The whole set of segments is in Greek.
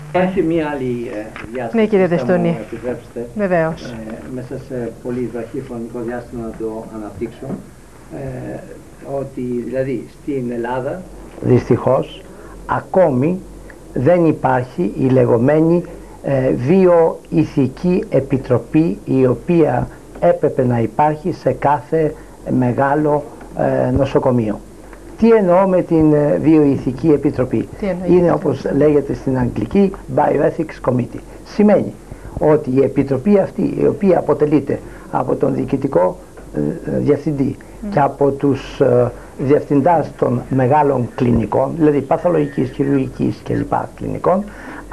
Υπάρχει μία άλλη διάσταση, ναι, κύριε θα Δεστούνη. μου επιτρέψετε, Βεβαίως. μέσα σε πολύ βραχή χρονικό διάστημα να το αναπτύξω, ότι δηλαδή στην Ελλάδα δυστυχώς ακόμη δεν υπάρχει η λεγόμενη βιοειθική επιτροπή, η οποία έπρεπε να υπάρχει σε κάθε μεγάλο νοσοκομείο. Τι εννοώ με την βιοειθική επιτροπή? Είναι, όπως λέγεται στην αγγλική, Bioethics Committee. Σημαίνει ότι η επιτροπή αυτή, η οποία αποτελείται από τον διοικητικό διευθυντή και από τους διευθυντάς των μεγάλων κλινικών, δηλαδή παθολογικής, χειρουργικής κλπ. Κλινικών,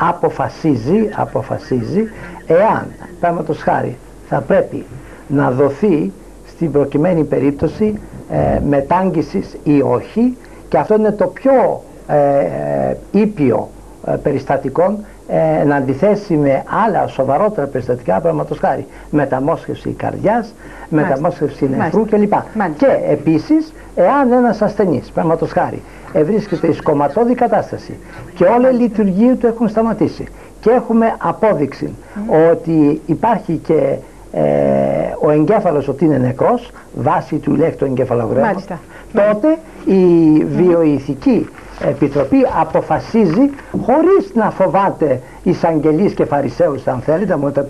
αποφασίζει εάν, παραδείγματος χάρη, θα πρέπει να δοθεί στην προκειμένη περίπτωση μετάγγισης ή όχι, και αυτό είναι το πιο ήπιο περιστατικό εν αντιθέσει με άλλα σοβαρότερα περιστατικά, παραδείγματος χάρη μεταμόσχευση καρδιάς, μεταμόσχευση νεφρού κλπ. Και επίσης, εάν ένας ασθενής, παραδείγματος χάρη, βρίσκεται σε κομματώδη κατάσταση και όλα οι λειτουργίες του έχουν σταματήσει και έχουμε απόδειξη ότι υπάρχει και ο εγκέφαλος ότι είναι νεκρός βάσει του ηλεκτροεγκεφαλογράμματος, τότε η βιοειθική επιτροπή αποφασίζει, χωρίς να φοβάται εισαγγελείς και φαρισαίους, αν θέλετε, μου το πει,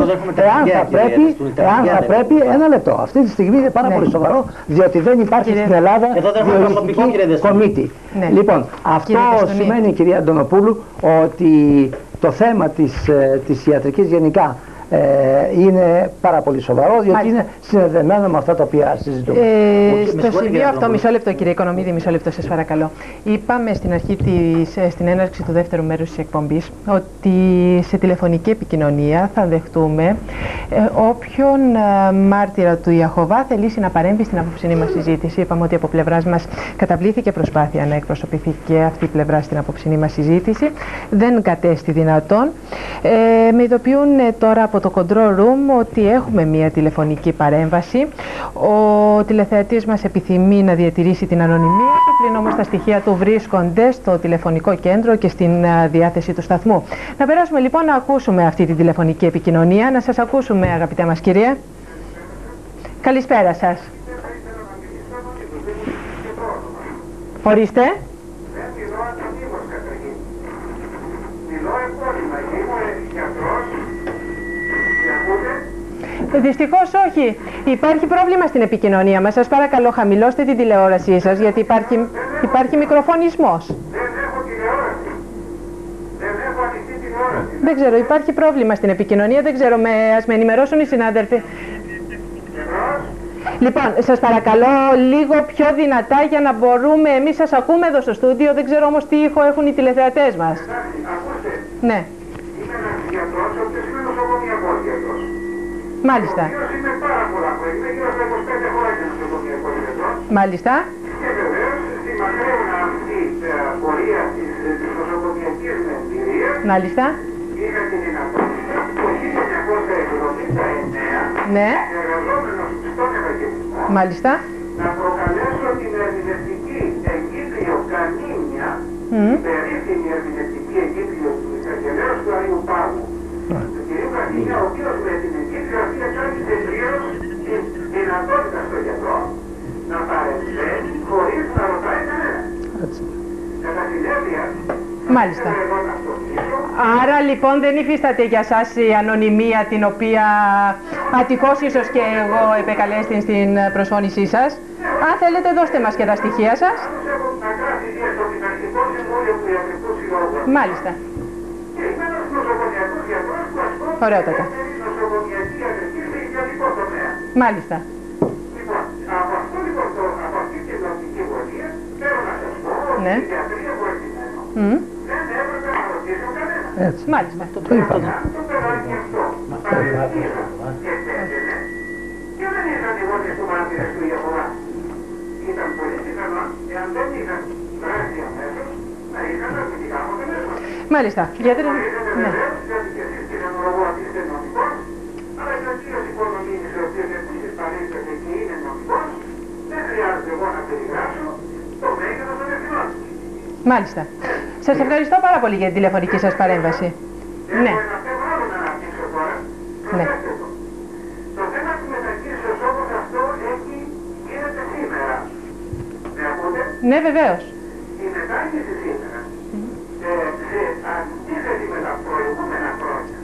εάν θα πρέπει, ένα λεπτό, αυτή τη στιγμή είναι πάρα πολύ σοβαρό, διότι δεν υπάρχει στην Ελλάδα βιοειθική κομίτη. Λοιπόν, αυτό σημαίνει, κυρία Αντωνοπούλου, ότι το θέμα της ιατρικής γενικά είναι πάρα πολύ σοβαρό, διότι είναι συνδεδεμένο με αυτά τα οποία συζητούμε. Στο σημείο αυτό, μισό λεπτό κύριε Οικονομίδη, μισό λεπτό σας παρακαλώ. Είπαμε στην αρχή στην έναρξη του δεύτερου μέρους της εκπομπής ότι σε τηλεφωνική επικοινωνία θα δεχτούμε όποιον μάρτυρα του Ιαχωβά θελήσει να παρέμβει στην απόψινή μας συζήτηση. Είπαμε ότι από πλευράς μας καταβλήθηκε προσπάθεια να εκπροσωπηθεί και αυτή η πλευρά στην απόψινή μας συζήτηση. Δεν κατέστη δυνατόν. Με ειδοποιούν τώρα από το control room ότι έχουμε μία τηλεφωνική παρέμβαση. Ο τηλεθεατής μας επιθυμεί να διατηρήσει την ανωνυμία του, πλην όμως τα στοιχεία του βρίσκονται στο τηλεφωνικό κέντρο και στην διάθεση του σταθμού. Να περάσουμε λοιπόν να ακούσουμε αυτή τη τηλεφωνική επικοινωνία. Να σας ακούσουμε, αγαπητέ μας κυρία. Καλησπέρα σας. Ορίστε. Δυστυχώς όχι. Υπάρχει πρόβλημα στην επικοινωνία μας. Σας παρακαλώ, χαμηλώστε την τηλεόρασή σας, γιατί υπάρχει μικροφωνισμός. Δεν ξέρω, υπάρχει πρόβλημα στην επικοινωνία. Δεν ξέρω, ας με ενημερώσουν οι συνάδελφοι. Λοιπόν, σας παρακαλώ λίγο πιο δυνατά για να μπορούμε. Εμείς σας ακούμε εδώ στο στούντιο, δεν ξέρω όμως τι ήχο έχουν οι τηλεθεατές μας. Ναι. Μάλιστα. Μάλιστα. Και βεβαίως στη μακραίωνα αυτή πορεία της νοσοκομιακής μου εμπειρίας, μάλιστα, είχα τη δυνατότητα το 1979, ναι, εργαζόμενος στον Ευαγγελισμό, μάλιστα, να προκαλέσω την ερμηνευτική εγκύκλιο Κανίνια, την περίφημη ερμηνευτική εγκύκλιο του εισαγγελέως του Αγίου Πάγου, του κ. Κανίνια, ο οποίος με την εγκύκλιο αυτή εξόρισε πλήρως την δυνατότητα στο γιατρό να παρεμβαίνει χωρίς να ρωτάει κανένα. Κατά συνέπεια, μάλιστα. Άρα λοιπόν δεν υφίσταται για σας η ανωνυμία την οποία ατυχώς ίσως και εγώ επεκαλέστη στην προσφώνησή σας. Αν θέλετε δώστε μας και τα στοιχεία σας. Μάλιστα. Ωραιότατα. Μάλιστα. Από αυτό λοιπόν από αυτή την οπτική γωνία θέλω να σας πω ότι η ιατρία που επιμένω δεν έπρεπε να ρωτήσω κανένα. Έτσι. Μάλιστα. Το είπαμε. Αν το παιδάκι αυτό παρεμβήσω και πέτελε και δεν είχαν οι γονείς του μάρτυρες του Ιεχωβά. Ήταν πολύ πιθανό, εάν δεν είχαν δράσει αμέσως, να είχαν αρνητικά αποτελέσματα. Μάλιστα. Γιατί δεν... Ναι. Διότι και εσείς κύριε Μορογό είστε νομικός, αλλά και ο κύριος Οικονομίδης, ο οποίος επίσης παρίσταται και είναι νομικός, δεν χρειάζεται εγώ να περιγράψω το μέγεθος των ευθυνών. Μάλιστα. Σας ευχαριστώ πάρα πολύ για την τηλεφωνική σας παρέμβαση. Ναι. Ναι. Το θέμα της μετακίνησης όπως αυτό γίνεται σήμερα. Με ακούτε? Ναι, βεβαίως. Η μετάκινηση σήμερα, σε αντίθεση με τα προηγούμενα χρόνια,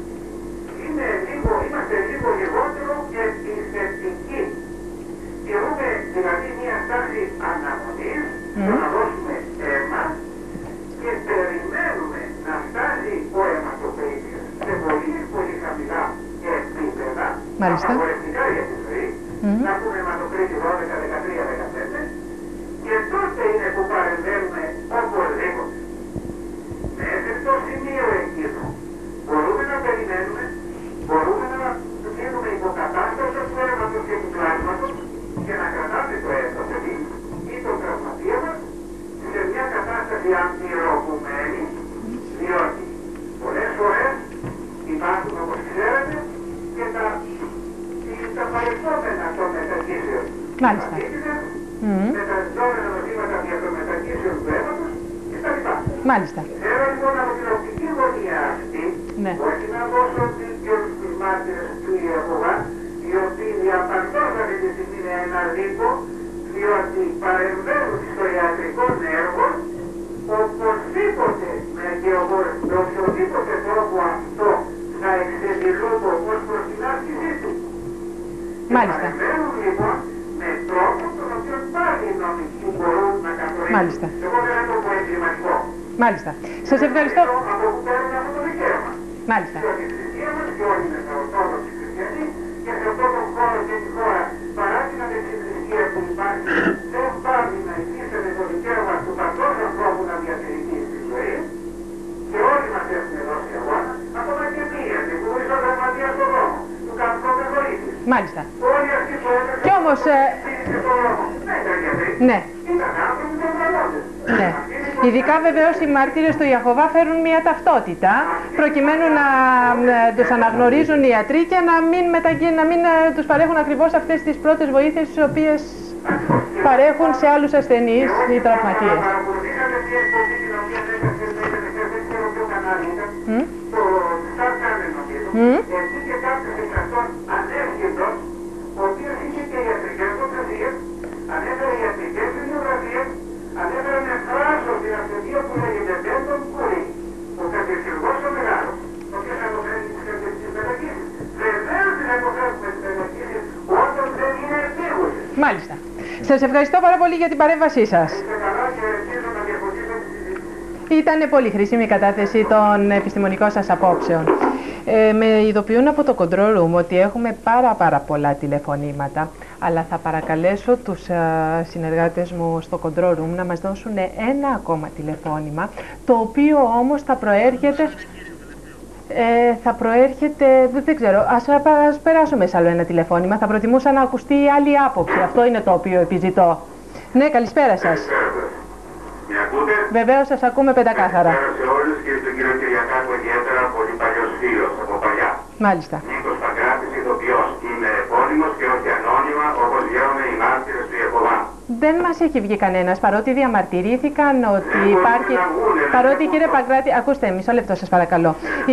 είμαστε λίγο λιγότερο επιθετικοί. Τηρούμε δηλαδή μια στάση αναμονής, να δώσουμε αίμα και περιμένουμε να φτάσει ο αιματοποιητής σε πολύ πολύ χαμηλά επίπεδα, απαγορευτικά για τη ζωή, να πούμε αιματοκρίτη 12, 13, 15, και τότε είναι που παρεμβαίνουμε οπωσδήποτε. Μέχρι το σημείο εκείνο μπορούμε να περιμένουμε, μπορούμε να γίνουμε υποκατάσταση του αίματος και του πλάσματος και να κρατάμε το παιδί ή το τραυματία μας σε μια κατάσταση αμυρωγουμένη, διότι πολλές φορές υπάρχουν, όπως ξέρετε, και τα παρελθόμενα των μετακύσεων. Μάλιστα. Με τα ζώμενα νοσήματα για το μετακύσεων του αίματος κτλ. Μάλιστα. Θέλω λοιπόν από την οπτική γωνία αυτή, όχι να δώσω τους μάρτυρες του Ιεχωβά, οι οποίοι διαπαντός αυτή τη στιγμή είναι ένα λίπο, διότι παρεμβαίνουν στο ιατρικό έργο, οπωσδήποτε με οποιοδήποτε τρόπο αυτό θα εξεδηλούνται ως προς την άσκησή του. Μάλιστα. Παρεμβαίνουν λοιπόν με τρόπο τον οποίο πάλι οι νομικοί μπορούν να καθορίσουν. Μάλιστα. Εγώ δεν θα το πω εγκληματικό. Μάλιστα. Σας ευχαριστώ. Από που παίρνουν αυτό το δικαίωμα. Μάλιστα. Διότι η θρησκεία μας και όλοι είναι ορθόδοξοι χριστιανοί και σε αυτόν τον χώρο και τη χώρα, παρά την ανεξιθρησκεία που υπάρχει, δεν πάβει να υφίσταται το δικαίωμα του παντός ανθρώπου να διατηρηθεί στη ζωή και όλοι μας έχουμε δώσει αγώνα, ακόμα και μία που βρίσκω τραυματία στον δρόμο, του καθόλου με βοήθησε. Μάλιστα. Όλοι αυτοί που έπρεπε Κι όμως, ναι, ήταν γιατροί. Ναι. Ήταν άνθρωποι που προλάβουν. Ναι. Ειδικά βεβαίως οι μάρτυρες του Ιεχωβά φέρουν μια ταυτότητα προκειμένου να τους αναγνωρίζουν οι ιατροί και να μην τους παρέχουν ακριβώς αυτές τις πρώτες βοήθειες τις οποίες παρέχουν σε άλλους ασθενείς ή τραυματίες. Παρακολουθήσατε μια εκπομπή την οποία δεν ξέρω ποιο κανάλι ήταν, το Star Channel νομίζω, εκεί και κάποιος εξ αυτών ανέρχεται, ο οποίος είχε και ιατρικές φωτογραφίες, ανέφερε ιατρικές βιβλιογραφίες, ανέφερε με φράσο την ασθενεία που λέγεται Μπέντον Κούρι, ο κατευθυντικός ο μεγάλος, ο οποίος αποφέρει τις μετακίσεις. Βεβαίως την αποφέρουμε τις μετακίσεις όταν δεν είναι επίγουσες. Μάλιστα. Σας ευχαριστώ πάρα πολύ για την παρέμβασή σας. Είστε καλά και ελπίζω να διαφωτίσω τη συζήτηση. Ήταν πολύ χρήσιμη η κατάθεση των επιστημονικών σας απόψεων. Με ειδοποιούν από το control room ότι έχουμε πάρα πολλά τηλεφωνήματα, αλλά θα παρακαλέσω τους συνεργάτες μου στο control room να μας δώσουν ένα ακόμα τηλεφώνημα, το οποίο όμως θα προέρχεται, δεν ξέρω, ας περάσουμε σε άλλο ένα τηλεφώνημα. Θα προτιμούσα να ακουστεί η άλλη άποψη. Αυτό είναι το οποίο επιζητώ. Ναι, καλησπέρα σας. Με ακούτε? Βεβαίως σας ακούμε πεντακάθαρα. Καλησπέρα σε όλους και στον κύριο Κυριακάκο ιδιαίτερα, πολύ παλιός φίλος από παλιά. Μάλιστα. Νίκος Παγκράτης, ηθοποιός. Είμαι επώνυμος και όχι ανώνυμα, όπως λέγονται οι μάρτυρες του Ιεχωβά. Δεν μας έχει βγει κανένας, παρότι διαμαρτυρήθηκαν ότι υπάρχει... Παρότι, κύριε Παγκράτη, ακούστε, μισό λεπτό σας παρακαλώ.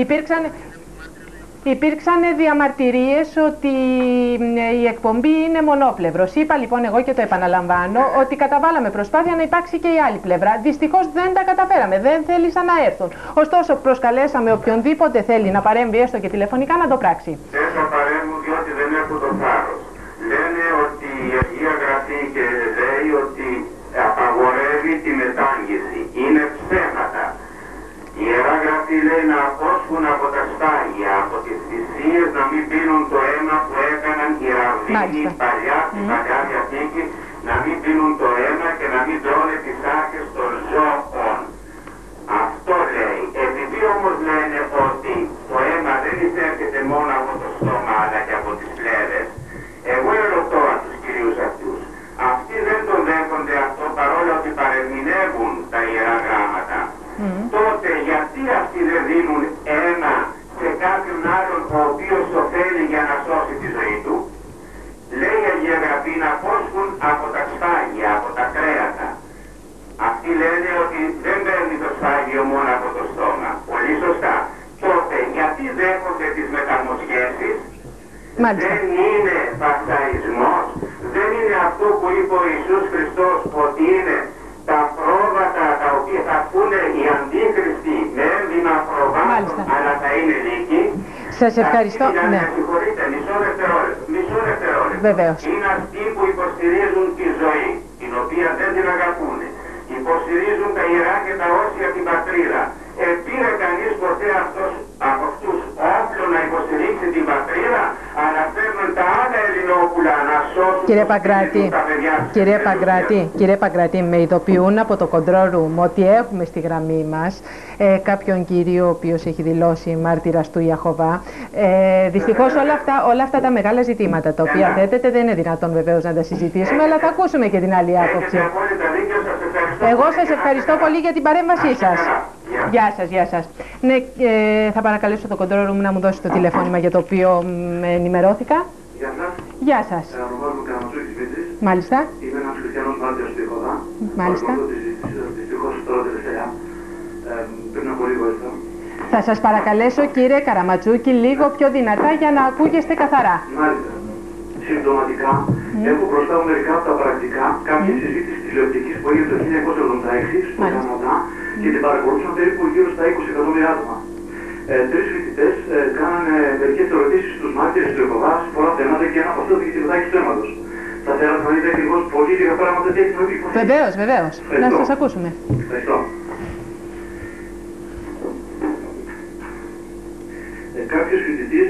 Υπήρξαν διαμαρτυρίες ότι η εκπομπή είναι μονόπλευρος. Είπα λοιπόν εγώ και το επαναλαμβάνω ότι καταβάλαμε προσπάθεια να υπάρξει και η άλλη πλευρά. Δυστυχώς δεν τα καταφέραμε, δεν θέλησαν να έρθουν. Ωστόσο προσκαλέσαμε οποιονδήποτε θέλει να παρέμβει έστω και τηλεφωνικά να το πράξει. Δεν θα παρέμβουν διότι δεν έχουν το θάρρος. Λένε ότι η Αγία Γραφή και λέει ότι απαγορεύει τη μετάγγιση. Είναι ψέματα. Η Ιερά Γραφή λέει να απόσχουν από τα σπάγια, από τις θυσίες, να μην πίνουν το αίμα που έκαναν οι ραββίνοι παλιά, στην Παλιά Διαθήκη, να μην πίνουν το αίμα και να μην τρώνε τις άρχες των ζώων. Αυτό λέει. Επειδή όμως λένε ότι το αίμα δεν εισέρχεται μόνο από το στόμα αλλά και από τις πλεύρες, εγώ ερωτώ τους κυρίους αυτούς. Αυτοί δεν τον δέχονται αυτό παρόλο ότι παρεμηνεύουν τα Ιερά Γράμματα. Τότε γιατί αυτοί δεν δίνουν αίμα σε κάποιον άλλον ο οποίος το θέλει για να σώσει τη ζωή του? Λέει η Αγία Γραφή να πόσχουν από τα σφάγια, από τα κρέατα. Αυτοί λένε ότι δεν παίρνει το σφάγιο μόνο δεν είναι παθαϊσμός, δεν είναι αυτό που είπε ο Ιησούς Χριστός ότι είναι τα πρόβατα τα οποία θα πούνε οι αντίχριστοι με έμβημα προβάτων, αλλά θα είναι λύκοι. Σας ευχαριστώ. Ναι. Συγχωρείτε, μισό δευτερόλεπτο. Βεβαίως. Είναι αυτοί που υποστηρίζουν τη ζωή, την οποία δεν την αγαπούν. Υποστηρίζουν τα ιερά και τα όσια την πατρίδα. Πήρε κανείς ποτέ από αυτούς όπλο να υποστηρίξει την πατρίδα, αλλά φέρνουν τα άλλα ελληνόπουλα να σώσουν Κύριε Παγκράτη, με ειδοποιούν από το control room ότι έχουμε στη γραμμή μας κάποιον κύριο ο οποίος έχει δηλώσει μάρτυρας του Ιαχωβά. Δυστυχώς όλα αυτά τα μεγάλα ζητήματα τα οποία θέτετε δεν είναι δυνατόν βεβαίως να τα συζητήσουμε, αλλά θα ακούσουμε και την άλλη άποψη. Εγώ σας ευχαριστώ πολύ για την παρέμβασή σας. Γεια σας. Ναι, θα παρακαλέσω το control room να μου δώσει το τηλεφώνημα για το οποίο ενημερώθηκα. Γεια σας. Ονομάζομαι Καραματζούκης Δημήτρης. Μάλιστα. Είμαι ένας χριστιανός μάρτυρας του Ιεχωβά. Μάλιστα. Δυστυχώς τώρα τελευταία. Πριν από λίγο ήρθα. Θα σας παρακαλέσω κύριε Καραματζούκη λίγο πιο δυνατά για να ακούγεστε καθαρά. Μάλιστα. Συμπτωματικά έχω μπροστά μου μερικά από τα πρακτικά κάποια συζήτηση τηλεοπτικής που έγινε το 1976 στο Καναδά και την παρακολούθησαν περίπου γύρω στα 20 εκατομμύρια άτομα. Τρεις φοιτητές κάνανε μερικές ερωτήσεις στους μάρτυρες του Ιεχωβά σε πολλά θέματα και ένα από αυτό είχε τυπετάκι του αίματος. Θα θέλατε να δείτε ακριβώς πολύ λίγα πράγματα τι έχει να πει. Βεβαίως. Να σας ακούσουμε. Ευχαριστώ. Κάποιος φοιτητής,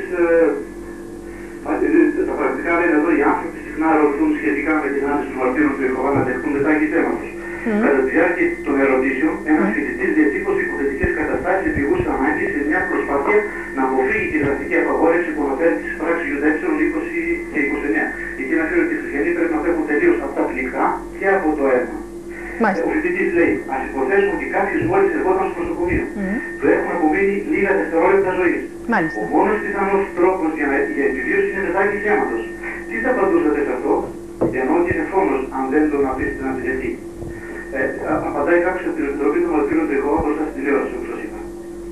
τα πρακτικά λένε εδώ, οι άνθρωποι συχνά ρωτούν σχετικά με την άνεση των μαρτύρων του Ιεχωβά να δεχτούν μετάγγι θέματος. Κατά τη διάρκεια των ερωτήσεων, ένας φοιτητής διατύπωσε υποθετικές καταστάσεις επιγούς ανάγκης σε μια προσπάθεια να αποφύγει τη δραστική απαγόρευση που αναφέρει στις πράξεις Ιουδαί 20 και 29. Εκεί αναφέρει ότι οι χριστιανοί πρέπει να φεύγουν τελείως από τα πληκτά και από το αίμα. Ο φοιτητής λέει, ας υποθέσουμε ότι κάποιος μόλις ερχόταν στο νοσοκομείο. Του έχουν απομείνει λίγα δευτερόλεπτα ζωής. Ο μόνος πιθανός τρόπος για επιβίωση είναι μετάγγιση αίματος. Τι θα απαντούσατε σε αυτό, ενώ ότι είναι φόνος αν δεν τον αφήσετε να τηλεθεί. Απαντάει κάποιος από την Επιτροπή των Μαρτύρων του Ιεχωβά μπροστά στην τηλεόραση, όπως σας είπα.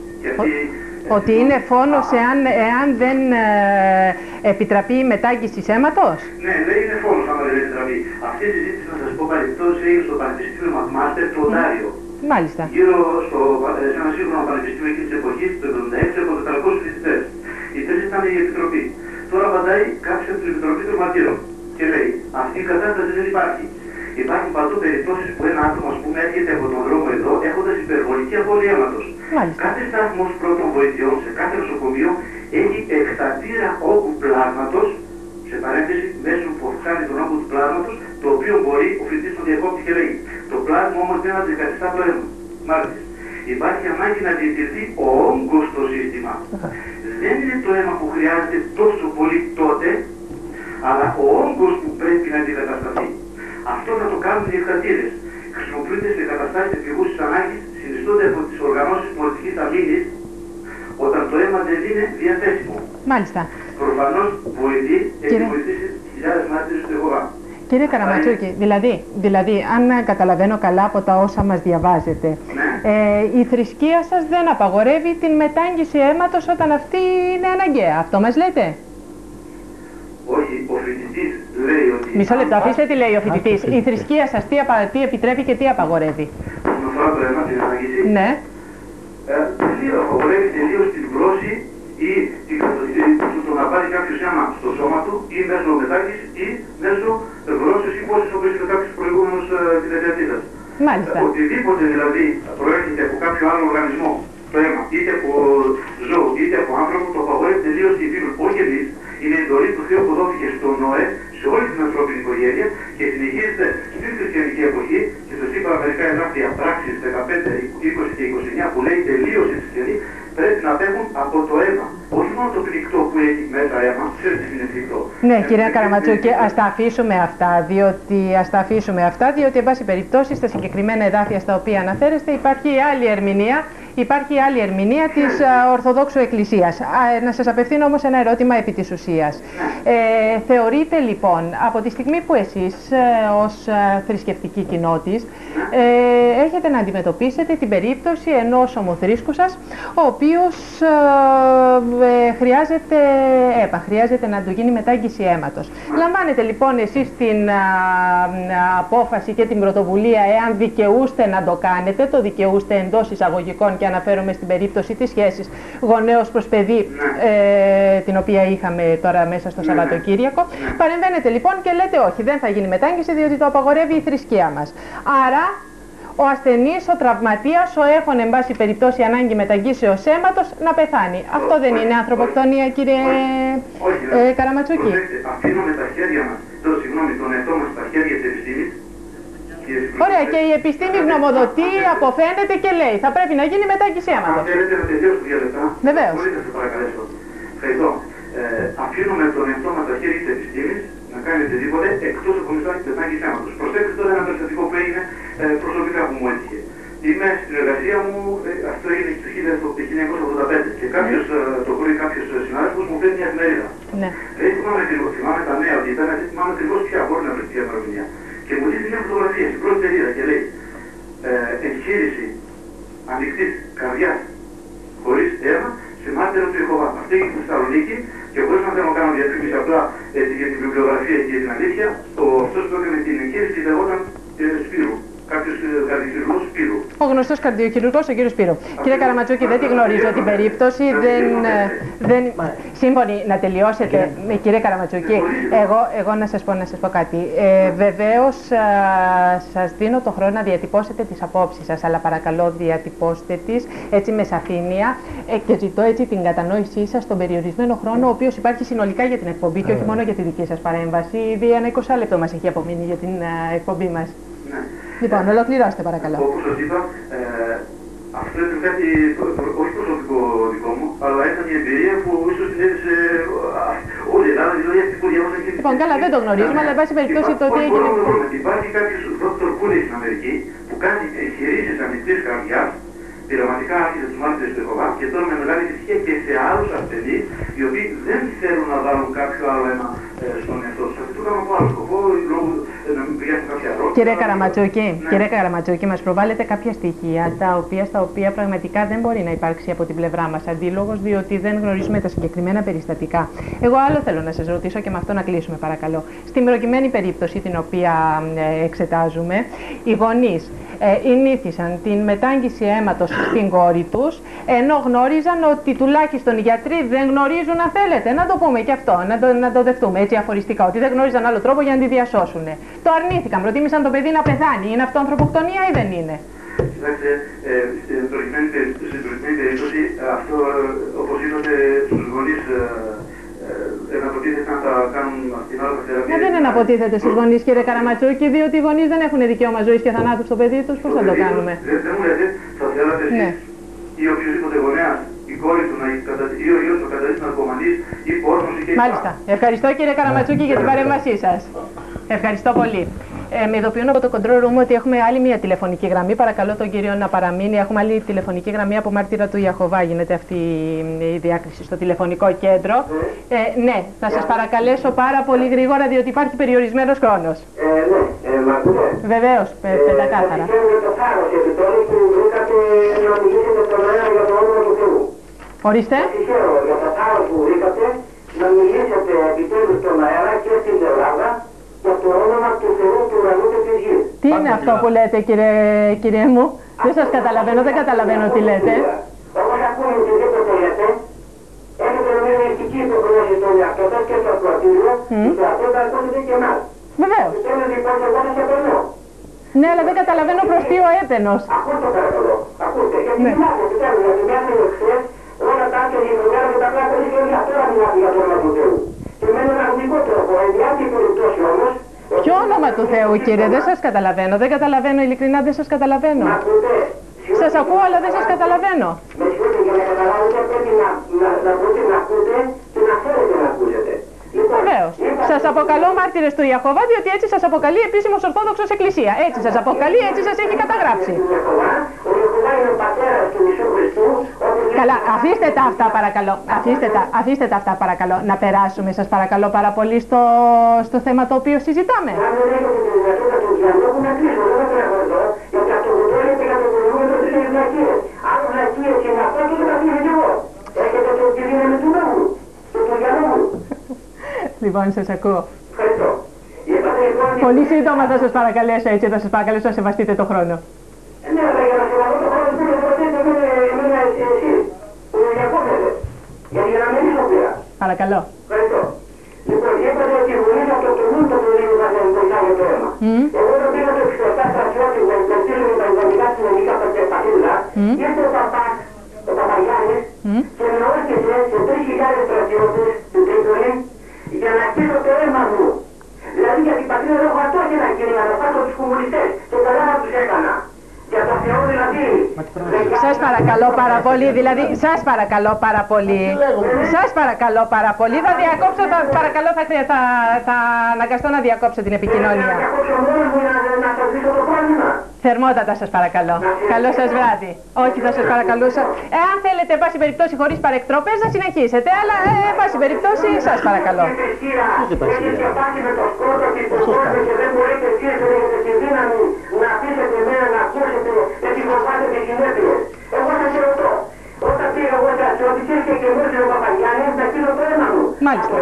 Ότι είναι φόνος εάν δεν επιτραπεί η μετάγγιση αίματος. Ναι, λέει είναι φόνος άμα δεν επιτραπεί. Αυτή η συζήτηση, να σας πω παρεπτός, έγινε στο Πανεπιστήμιο Μακμάστερ του Οντάριο. Μάλιστα. Γύρω σε ένα σύγχρονο πανεπιστήμιο εκεί της εποχής, το 1976, από 400 φοιτητές. Οι τρεις ήταν η Επιτροπή. Τώρα απαντάει κάποιος από την Επιτροπή των Μαρτύρων και λέει, αυτή η κατάσταση δεν υπάρχει. Υπάρχουν παντού περιπτώσεις που ένα άτομο, ας πούμε, έρχεται από τον δρόμο εδώ έχοντας υπερβολική απώλεια αίματος. Κάθε σταθμός πρώτων βοηθειών σε κάθε νοσοκομείο έχει εκστατήρα όγκου πλάσματος, σε παρένθεση μέσω που αυξάνει τον όγκο του πλάσματος, το οποίο μπορεί ο φοιτητής τον διακόπτει και λέει. Το πλάσμα όμως δεν αντικαθιστά το αίμα. Μάλιστα. Υπάρχει ανάγκη να διατηρηθεί ο όγκος στο σύστημα. Δεν είναι το αίμα που χρειάζεται τόσο πολύ τότε, αλλά ο όγκος που πρέπει να αντικατασταθεί. Αυτό θα το κάνουν οι εκστατήρες. Χρησιμοποιούνται σε καταστάσεις επιγούσης ανάγκης, συνιστούνται από τις οργανώσεις πολιτικής αμήνης, όταν το αίμα δεν είναι διαθέσιμο. Μάλιστα. Προφανώς βοηθεί, έχει βοηθήσει χιλιάδες μάρτυρες του Ιεχωβά. Κύριε Καραματζούκη, δηλαδή, αν καταλαβαίνω καλά από τα όσα μας διαβάζετε, η θρησκεία σας δεν απαγορεύει την μετάγγιση αίματος όταν αυτή είναι αναγκαία. Αυτό μας λέτε? Όχι, ο φοιτητής λέει ότι... Μισό λεπτό, αφήστε τι λέει ο φοιτητής. Η θρησκεία σας τι επιτρέπει και τι απαγορεύει? Όσον αφορά το αίμα, την ανάγκηση. Ναι. Απαγορεύει τελείως την πρώση ή το να πάρει κάποιος αίμα στο σώμα του ή μέσω μετάγγισης ή μέσω βρώσεως ή πόσης όπως είπε κάποιος προηγούμενος της δεκαετίας. Μάλιστα. Οτιδήποτε δηλαδή προέρχεται από κάποιο άλλο οργανισμό, το αίμα, είτε από ζώο είτε από άνθρωπο, το απαγορεύει τελείως η Βίβλος. Όχι εμείς, είναι η εντολή του Θεού που δόθηκε στον Νοέ σε όλη την ανθρώπινη οικογένεια και συνεχίζεται στην χριστιανική εποχή και σας είπα μερικά εδάφια πράξεις 15, 20 και 29 που λέει τελείως οι χριστιανοί πρέπει να παίρνουν από το αίμα. Όχι μόνο το πληκτό που έχει μέσα αίμα, ξέρετε τι είναι πληκτό. Ναι, κυρία Καραματζούκη, ας τα αφήσουμε αυτά, διότι εν πάση περιπτώσει στα συγκεκριμένα εδάφια στα οποία αναφέρεστε υπάρχει άλλη ερμηνεία υπάρχει άλλη ερμηνεία της Ορθοδόξου Εκκλησίας. Να σας απευθύνω όμως ένα ερώτημα επί της ουσίας. Θεωρείτε λοιπόν, από τη στιγμή που εσείς ως θρησκευτική κοινότης έχετε να αντιμετωπίσετε την περίπτωση ενός ομοθρήσκου σας, ο οποίος χρειάζεται να του γίνει μετάγγιση αίματος. Λαμβάνετε λοιπόν εσείς την απόφαση και την πρωτοβουλία, εάν δικαιούστε να το κάνετε, το δικαιούστε εντός εισαγωγικών, και αναφέρομαι στην περίπτωση της σχέσης γονέος προς παιδί, την οποία είχαμε τώρα μέσα στο Σαββατοκύριακο. Παρεμβαίνετε λοιπόν και λέτε όχι, δεν θα γίνει μετάγγιση διότι το απαγορεύει η θρησκεία μας. Άρα ο ασθενής, ο τραυματίας, ο έχων εν πάση περιπτώσει ανάγκη μεταγγίσεως αίματος να πεθάνει. Αυτό δεν είναι ανθρωποκτονία, κύριε Καραματσούκη? Αφήνουμε τα χέρια μας, τον εαυτό μας στα χέρια της επιστήμης. Ωραία, και η επιστήμη γνωμοδοτεί, αποφαίνεται και λέει θα πρέπει να γίνει μετάγγιση αίματος. Αν θέλετε να τελειώσω 2 λεπτά, βεβαίως. Μπορείτε να σας παρακαλέσω. Ευχαριστώ. Αφήνουμε τον εαυτό μας στα χέρια της επιστήμης να κάνει οτιδήποτε εκτός από μετάγγιση αίματος. Προσέξτε τώρα ένα περιστατικό που έγινε προσωπικά που μου έτυχε. Είμαι στην εργασία μου, αυτό έγινε το 1985 και κάποιος, το πρωί κάποιος συνάδελφος μου φέρνει μια εφημερίδα. Ναι. Δεν θυμάμαι τα νέα ότι ήταν, δεν θυμάμαι ακριβώς ποια μπορεί να βρει την ημερομηνία. Και μου δείχνει μια φωτογραφία στην πρώτη σελίδα και λέει εγχείρηση ανοιχτής καρδιάς χωρίς αίμα σε μάρτυρο του Ιεχωβά. Αυτή έγινε στη Θεσσαλονίκη και χωρίς να θέλω να κάνω διαφήμιση απλά για την βιβλιογραφία και την αλήθεια, αυτός που έκανε την εγχείρηση λεγόταν Σπύρου. Κάποιος καρδιοχειρουργός Σπύρου. Ο γνωστός καρδιοχειρουργός, ο κύριος Σπύρου. Κύριε Καραματσούκη, δεν τη γνωρίζω την περίπτωση. Σύμφωνοι να τελειώσετε, κύριε Καραματσούκη. Εγώ να σας πω κάτι. Βεβαίως σας δίνω το χρόνο να διατυπώσετε τις απόψεις σας, αλλά παρακαλώ διατυπώστε τις έτσι με σαφήνεια και ζητώ έτσι την κατανόησή σας στον περιορισμένο χρόνο ο οποίος υπάρχει συνολικά για την εκπομπή και όχι μόνο για τη δική σας παρέμβαση. Ήδη ένα 20 λεπτό μας έχει απομείνει για την εκπομπή μας. Λοιπόν, ολοκληρώστε παρακαλώ. Όπως σας είπα, αυτό είναι κάτι όχι προσωπικό δικό μου, αλλά ήταν η εμπειρία που ίσως συνέβησε όλη η Ελλάδα, δηλαδή αυτή που διάβασα και... Λοιπόν, καλά, δεν το γνωρίζουμε, αλλά εν πάση περιπτώσει το ότι έγινε... Υπάρχει κάποιος δόκτωρ που είναι στην Αμερική που κάνει εγχειρήσεις ανοιχτής καρδιάς, πειραματικά άρχισε τους μάρτυρες του Ιεχωβά και τώρα με μεγάλη επιτυχία και σε άλλους ασθενείς οι οποίοι δεν θέλουν να βάλουν κάποιο άλλο αίμα στον εαυτό τους. Αυτό το κάνουν από άλλο σκοπό, λόγω να μην πηγαίνουν κάποια αρρώστια. Κύριε Καραματσούκη, μας προβάλλετε κάποια στοιχεία στα οποία πραγματικά δεν μπορεί να υπάρξει από την πλευρά μας αντίλογος, διότι δεν γνωρίζουμε τα συγκεκριμένα περιστατικά. Εγώ άλλο θέλω να σας ρωτήσω και με αυτό να κλείσουμε παρακαλώ. Στην προκειμένη περίπτωση την οποία εξετάζουμε, οι γονείς ενήθησαν την μετάγγιση αίματος στην κόρη τους, ενώ γνώριζαν ότι τουλάχιστον οι γιατροί δεν γνωρίζουν, αν θέλετε, να το πούμε και αυτό, να το δεχτούμε έτσι αφοριστικά, ότι δεν γνώριζαν άλλο τρόπο για να τη διασώσουν. Το αρνήθηκαν, προτίμησαν το παιδί να πεθάνει. Είναι αυτό ανθρωποκτονία ή δεν είναι? Κοιτάξτε, στην προκειμένη περίπτωση, αυτό όπως είδατε τους γονείς εναποτίθεται να τα κάνουν στην άλλη θεραπεία. Μα δεν εναποτίθεται στους γονείς, κύριε Καραματσούκη, διότι οι γονείς δεν έχουν δικαίωμα ζωής και θανάτου στο παιδί τους. Πώς θα το κάνουμε? Δεν μου λέτε, θα θέλατε εσείς ή οποιοδήποτε γονέας, η κόρη του ή ο γιος του καταδείξει ναρκωμανής ή πόρνος ή... Μάλιστα. Ευχαριστώ κύριε Καραματσούκη για την παρέμβασή σας. Ευχαριστώ πολύ. Με ειδοποιούν από το control room ότι έχουμε άλλη μια τηλεφωνική γραμμή. Παρακαλώ τον κύριο να παραμείνει. Έχουμε άλλη τηλεφωνική γραμμή από μάρτυρα του Ιεχωβά. Γίνεται αυτή η διάκριση στο τηλεφωνικό κέντρο. Ναι, θα σας παρακαλέσω πάρα πολύ γρήγορα, διότι υπάρχει περιορισμένος χρόνος. Ναι, μ' ακούτε? Βεβαίως, πεντακάθαρα. Το θάρρος επιτέλους που βρήκατε να μιλήσετε στον αέρα για το όνομα του Θεού. Ορίστε. Συγχαίρω για το θάρρος που βρήκατε να μιλήσετε επιτέλους στον αέρα και στην Ελλάδα για το όνομα του Θεού του ουρανού και της γης. Τι είναι αυτό που λέτε, κύριε μου? Δεν σας καταλαβαίνω, δεν καταλαβαίνω τι λέτε. Όπως ακούω οτιδήποτε λέτε, έχετε μια μυστική υποχρέωση στον εαυτό σας και στο ακροατήριο, και αυτό θα ακούσετε και εμάς. Βεβαίως. Θέλω λοιπόν εγώ να σε περνώ. Ναι, αλλά δεν καταλαβαίνω προς τι ο έπαινος. Ακούστε παρακαλώ, ακούστε. Γιατί μιλάτε επιτέλους για τη μέσα εχθές, όλα τα άκια γεγονιάρα και τα πράγματα και για τώρα μιλάτε για το όνομα του Θεού. Και με έναν αρνητικό τρόπο, εν διάρκεια περιπτώσει όμως. Ποιο όνομα του Θεού, κύριε? Δεν σας καταλαβαίνω, δεν καταλαβαίνω, ειλικρινά δεν σας καταλαβαίνω. Σας ακούω, αλλά δεν σας καταλαβαίνω. Με συγχωρείτε, για να καταλάβετε πρέπει να μπορείτε να ακούτε και να θέλετε να ακούσετε. Βεβαίως. Σας αποκαλώ μάρτυρες του Ιεχωβά, διότι έτσι σας αποκαλεί επίσημος Ορθόδοξος Εκκλησία. Έτσι σας αποκαλεί, έτσι σας έχει καταγράψει. Ο Ιεχωβά είναι ο πατέρας του Ιησού Χριστού. Καλά, αφήστε τα αυτά παρακαλώ. Αφήστε τα αυτά παρακαλώ. Να περάσουμε σας παρακαλώ πάρα πολύ στο θέμα το οποίο συζητάμε. Αν δεν έχετε τη δυνατότητα του διαλόγου να κλείσω, δεν θα τρέχω εδώ, γιατί αυτό που το έλεγε κατά το προηγούμενο δεν είναι βλακίες. Αν βλακίες είναι αυτό, τότε θα κλείσω κι εγώ. Έχετε τη δύναμη του λόγου, του διαλόγου. Λοιπόν, σας ακούω. Ευχαριστώ. Πολύ σύντομα θα σας παρακαλέσω έτσι, θα σας παρακαλέσω να σεβαστείτε το χρόνο. Ναι, αλλά για να σεβαστώ το χρόνο που ρωτήσετε εμένα εσείς, που διακόπτετε. Γιατί για να μην είσαι πια. Παρακαλώ. Ευχαριστώ. Λοιπόν, είπατε ότι βουλής από το νου το παιδί μας δεν βοηθάει το αίμα. Εγώ το πήγα το 67 στρατιώτη να υπερτύλουμε τα ιδανικά κοινωνικά πατρίδα, ήρθε ο παπάς, ο Παπαγιάννης, και με όσκησε σε 3.000 στρατιώτες του Τρίπολη για να στείλω το αίμα μου. Δηλαδή για την πατρίδα δεν έχω ατόχεινα κύριε, να φάσω τους κομμουνιστές και καλά να τους έκανα. Για το Θεό δηλαδή. Σας παρακαλώ πάρα πολύ, δηλαδή, σας παρακαλώ πάρα πολύ. Σας παρακαλώ πάρα πολύ, θα διακόψω, παρακαλώ θα αναγκαστώ να διακόψω την επικοινωνία. Θερμότατα σας παρακαλώ. Καλό σας βράδυ. Όχι, θα σας παρακαλούσα. Εάν θέλετε, εν πάση περιπτώσει, χωρίς παρεκτροπές, να συνεχίσετε. Αλλά, εν πάση περιπτώσει, σας παρακαλώ. Μάλιστα.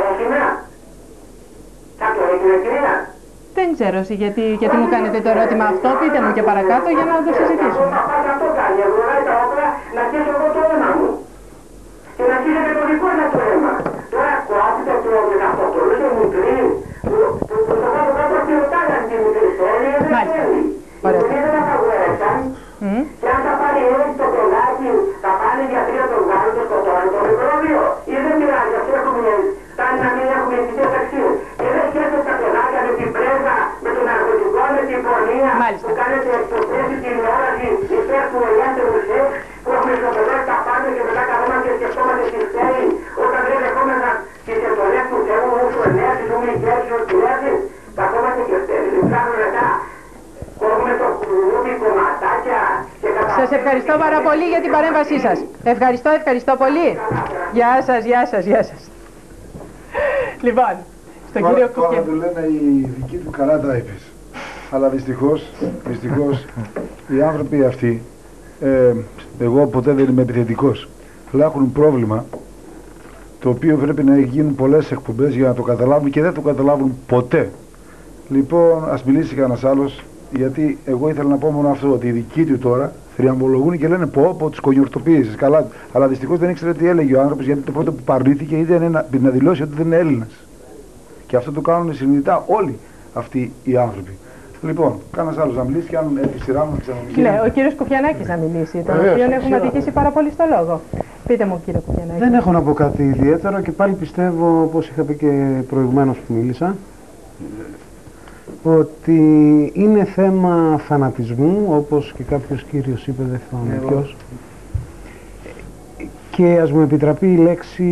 Δεν ξέρω γιατί μου κάνετε το ερώτημα αυτό, πείτε μου και παρακάτω για να το συζητήσουμε. Αυτό κάνει, αγοράει τα όπλα να κλείσω εγώ το αίμα μου. Και να κλείσετε το δικό σας το αίμα. Τώρα ακούτε το αυτό το λέτε μου πριν, που το κάτω κάτω και ρωτάγαν τι μου θέλει, δεν θέλει. Οι δεν τα αγορέσαν, και αν θα πάρει έτσι το κολλάκι, θα πάνε για 3 τον βγάλουν το σκοτώνει το μικρόβιο. Ή δεν πειράζει, αυτό έχουμε φτάνει να μην έχουμε ειδικές αξίες. Και δεν σκέφτεται τα κονάκια με την πρέζα, με τον ναρκωτικό, με την πορνεία, που κάνετε εξωθές στην τηλεόραση υπέρ του ελεύθερου σεξ, που έχουμε σκοτωδές τα πάντα και μετά καθόμαστε και σκεφτόμαστε τι φταίει, όταν δεν δεχόμαστε τις εντολές του Θεού, όσο ενέσεις, όσο ηγέσεις, όσο ενέσεις, καθόμαστε και φτάνουμε μετά. Σας ευχαριστώ πάρα πολύ για την παρέμβασή σας. Ευχαριστώ πολύ. Γεια σας. Λοιπόν, στον κύριο Κουκέ. Τώρα του λένε οι δικοί του καλά τα είπες. Αλλά δυστυχώς οι άνθρωποι αυτοί, εγώ ποτέ δεν είμαι επιθετικός, αλλά έχουν πρόβλημα το οποίο πρέπει να γίνουν πολλές εκπομπές για να το καταλάβουν και δεν το καταλάβουν ποτέ. Λοιπόν, ας μιλήσει κανένας άλλος. Γιατί εγώ ήθελα να πω μόνο αυτό, ότι οι δικοί του τώρα θριαμβολογούν και λένε πω τους κονιορτοποίησες, καλά. Αλλά δυστυχώς δεν ήξερε τι έλεγε ο άνθρωπος, γιατί το πρώτο που παρνήθηκε ήταν να δηλώσει ότι δεν είναι Έλληνας. Και αυτό το κάνουν συνειδητά όλοι αυτοί οι άνθρωποι. Λοιπόν, κανένας άλλος να μιλήσει και αν έρθει η σειρά μου να ξαναμιλήσει. Ναι, ο κύριος Κουφιανάκης να μιλήσει, τον οποίο έχουμε αδικήσει πάρα πολύ στο λόγο. Πείτε μου, κύριε Κουφιανάκη. Δεν έχω να πω κάτι ιδιαίτερο και πάλι πιστεύω, όπως είχα πει και προηγουμένως που μίλησα, ότι είναι θέμα φανατισμού, όπως και κάποιος κύριος είπε, δεν θυμάμαι ποιος. Και ας μου επιτραπεί η λέξη,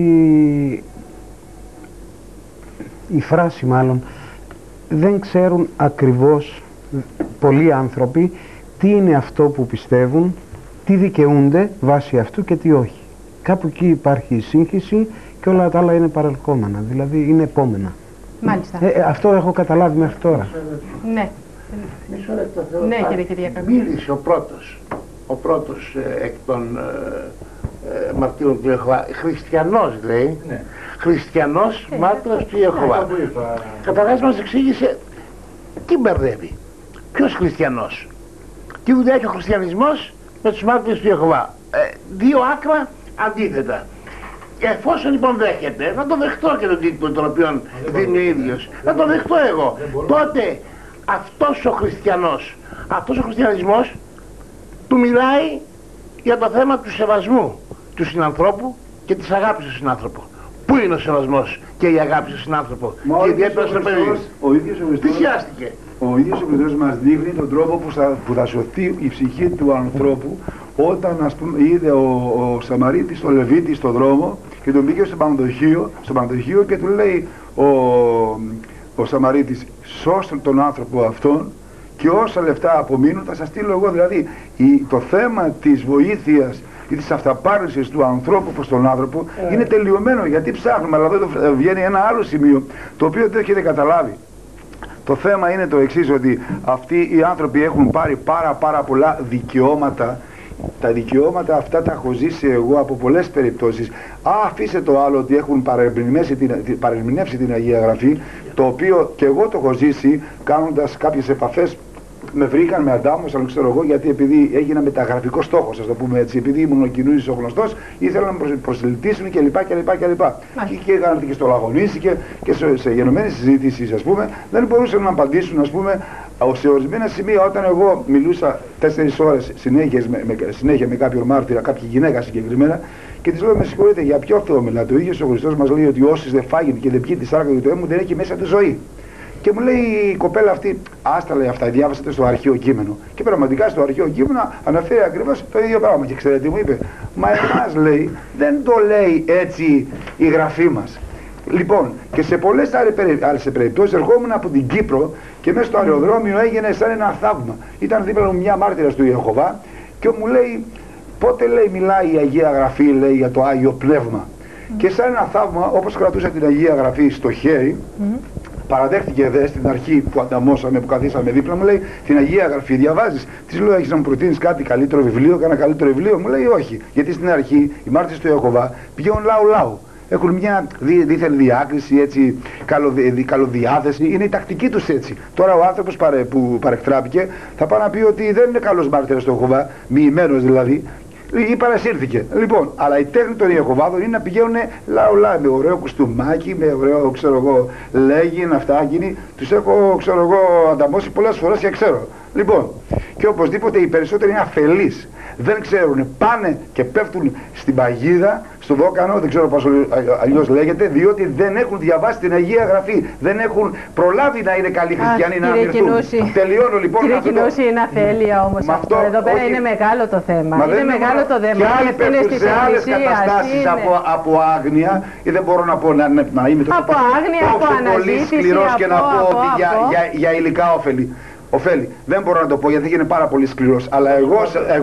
η φράση μάλλον, δεν ξέρουν ακριβώς πολλοί άνθρωποι τι είναι αυτό που πιστεύουν, τι δικαιούνται βάσει αυτού και τι όχι. Κάπου εκεί υπάρχει η σύγχυση και όλα τα άλλα είναι παρελκόμενα, δηλαδή είναι επόμενα. Μάλιστα. Αυτό έχω καταλάβει μέχρι τώρα. Ναι. Μισό λεπτό. Ναι, κύριε Κυριακάκη. Μίλησε ο πρώτος εκ των μαρτύρων του Ιεχωβά. Χριστιανός λέει. Ναι. Χριστιανός μάρτυρας του Ιεχωβά. Καταρχάς μας εξήγησε τι μπερδεύει. Ποιος χριστιανός. Τι δουλειά έχει ο χριστιανισμός με τους μάρτυρες του Ιεχωβά. Δύο άκρα αντίθετα. Και εφόσον λοιπόν δέχεται, να το δεχτώ και τον τίτλο τον οποίο δίνει ο ίδιος, να το δεχτώ εγώ, τότε αυτός ο χριστιανός, αυτός ο χριστιανισμός του μιλάει για το θέμα του σεβασμού του συνανθρώπου και της αγάπης του συνάνθρωπου. Πού είναι ο σεβασμός και η αγάπη του συνάνθρωπου και ιδιαίτερα στο παιδί. Θυσιάστηκε. Ο ίδιος ο Χριστός μας δείχνει τον τρόπο που θα σωθεί η ψυχή του ανθρώπου όταν, ας πούμε, είδε ο Σαμαρίτης τον Λεβίτη στον δρόμο και τον πήγε στο πανδοχείο και του λέει ο Σαμαρίτης, σώστε τον άνθρωπο αυτόν και όσα λεφτά απομείνουν θα σας στείλω εγώ. Δηλαδή το θέμα της βοήθειας ή της αυταπάρνησης του ανθρώπου προς τον άνθρωπο είναι τελειωμένο. Γιατί ψάχνουμε, αλλά εδώ βγαίνει ένα άλλο σημείο το οποίο δεν έχετε καταλάβει. Το θέμα είναι το εξής, ότι αυτοί οι άνθρωποι έχουν πάρει πάρα πολλά δικαιώματα. Τα δικαιώματα αυτά τα έχω ζήσει εγώ από πολλές περιπτώσεις. Αφήστε το άλλο ότι έχουν παρερμηνεύσει την Αγία Γραφή, το οποίο και εγώ το έχω ζήσει κάνοντας κάποιες επαφές. Με βρήκαν, με αντάμωσαν, ξέρω εγώ, γιατί επειδή έγινα μεταγραφικό στόχος, ας το πούμε έτσι, επειδή ήμουν ο καινούργιος ο γνωστός, ήθελαν να με προσελκύσουν κλπ. Και είχαν και στο Λαγωνίσι και σε γενομένες συζήτησεις, ας πούμε, δεν μπορούσαν να απαντήσουν, ας πούμε, σε ορισμένα σημεία. Όταν εγώ μιλούσα 4 ώρες συνέχεια με κάποιον μάρτυρα, κάποια γυναίκα συγκεκριμένα, και της λέω: με συγχωρείτε, για ποιο Θεό μιλάτε? Ο ίδιος ο Χριστός μας λέει ότι όσοι δεν φάγουν και δεν πιει τη σάρκα του έμου, δεν έχει μέσα τη ζωή. Και μου λέει η κοπέλα αυτή, άστα λέει αυτά, διάβασατε στο αρχαίο κείμενο. Και πραγματικά στο αρχαίο κείμενο αναφέρει ακριβώς το ίδιο πράγμα. Και ξέρετε τι μου είπε? Μα εμάς λέει, δεν το λέει έτσι η γραφή μας. Λοιπόν, και σε πολλές άλλες περιπτώσεις ερχόμουν από την Κύπρο και μέσα στο αεροδρόμιο έγινε σαν ένα θαύμα. Ήταν δίπλα μου μια μάρτυρας του Ιεχωβά και μου λέει, πότε λέει μιλάει η Αγία Γραφή, λέει, για το Άγιο Πνεύμα. Και σαν ένα θαύμα, όπως κρατούσα την Αγία Γραφή στο χέρι, παραδέχτηκε δε στην αρχή που ανταμώσαμε, που καθίσαμε δίπλα, μου λέει: την Αγία Γραφή διαβάζεις? Της λέω: έχεις να μου προτείνεις κάτι καλύτερο βιβλίο, κανένα καλύτερο βιβλίο? Μου λέει: όχι. Γιατί στην αρχή οι μάρτυρες του Ιεχωβά πηγαίνουν λαού. Έχουν μια δίθεν διάκριση, έτσι, καλοδιάθεση, είναι η τακτική τους έτσι. Τώρα ο άνθρωπος που παρεκτράπηκε θα πάει να πει ότι δεν είναι καλός μάρτυρας του Ιεχωβά, μοιημένος δηλαδή, ή παρασύρθηκε. Λοιπόν, αλλά η τέχνη των Ιεχωβάδων είναι να πηγαίνουν λαού, με ωραίο κουστούμάκι, με ωραίο, ξέρω εγώ, λέγειν, αυτά, γίνει. Τους έχω, ξέρω εγώ, ανταμώσει πολλές φορές και ξέρω. Λοιπόν, και οπωσδήποτε οι περισσότεροι είναι αφελείς. Δεν ξέρουν, πάνε και πέφτουν στην παγίδα, στο δόκανο, δεν ξέρω πώς αλλιώς λέγεται, διότι δεν έχουν διαβάσει την Αγία Γραφή. Δεν έχουν προλάβει να είναι καλοί χριστιανοί, να αμυρθούν. Τελειώνω λοιπόν. Κύριε Κινούση, είναι αφέλεια όμως αυτό. Εδώ πέρα είναι μεγάλο το θέμα. Είναι μεγάλο το θέμα. Και άλλοι πέφτουν σε άλλες καταστάσεις από άγνοια, ή δεν μπορώ να πω να είμαι τόσο πολύ σκληρός και να πω ότι για υλικά ωφέλη. Δεν μπορώ να το πω γιατί είναι πάρα πολύ σκληρός. Αλλά εγώ